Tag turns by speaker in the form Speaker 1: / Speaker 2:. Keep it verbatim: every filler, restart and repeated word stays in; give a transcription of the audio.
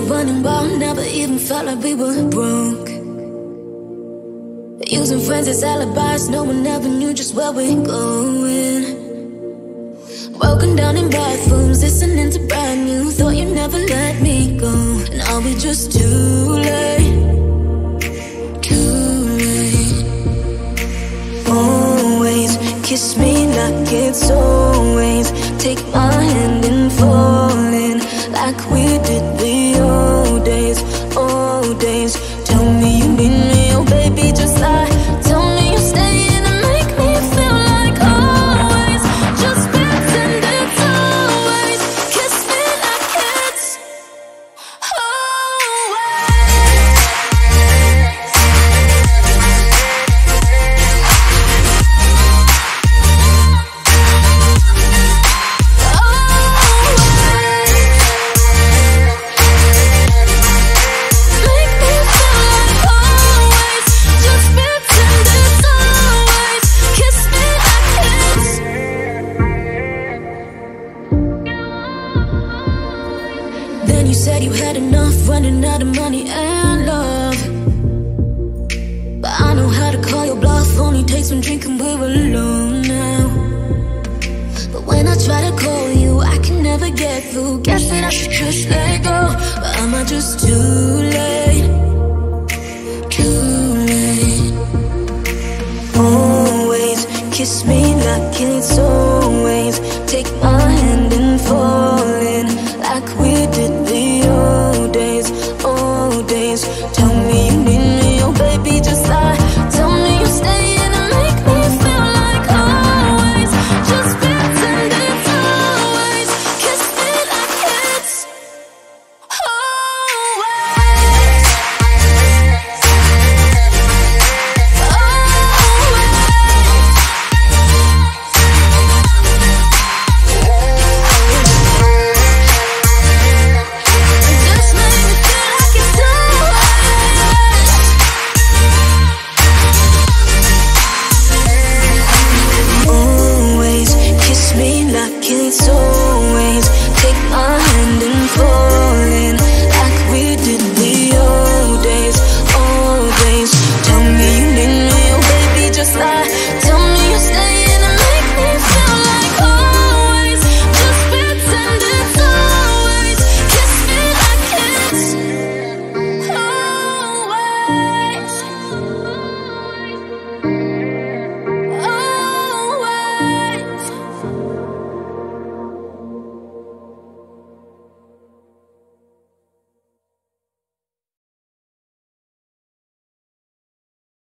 Speaker 1: were running wild, never even felt like we were broke. Using friends as alibis, no one ever knew just where we're going. Broken down in bathrooms, listening to brand new. Thought you'd never let me go. Now we just too late, too late. Always kiss me like it's always. Take my hand and fall in like we did the old days, old days. Tell me you need me, oh baby, just lie. Tell me you're staying and make me feel like always. Just pretend it's always. Kiss me like it's you said you had enough, running out of money and love. But I know how to call your bluff. Only takes one drink and we're alone now. But when I try to call you, I can never get through. Guess that I should just let go, but am I just too late, too late? Always kiss me like it's always. Take